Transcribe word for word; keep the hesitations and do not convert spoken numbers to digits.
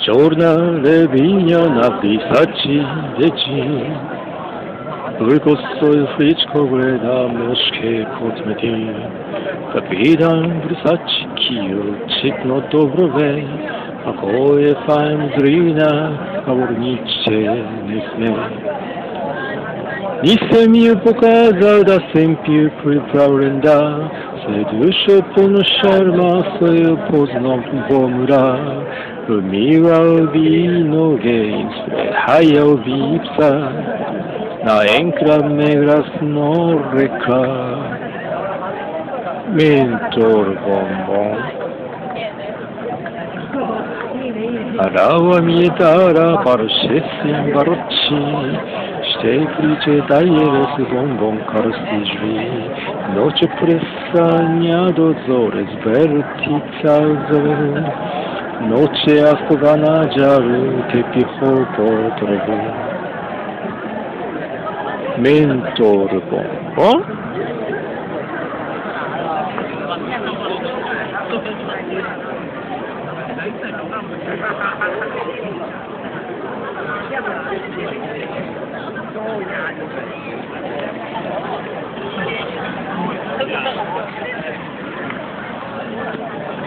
Giornale vigna napisati deci Выкосой фричко гледа мешке потмети Капитан брисачи кио читно доброве Какое файм зрина Говорниче не сме Не семью показал, да семью приправлен, да Следующее полно шарма свою познал помра Умирал виноген, спрехаял випса Na enkra megras norreka Mentor bonbon Arava mietara paršesim baroči Šte priče dalje s bonbon karstižvi Noće presanja dozore zbertica zove Noće astoga nađaru tepiho potrebu Mentor bonbon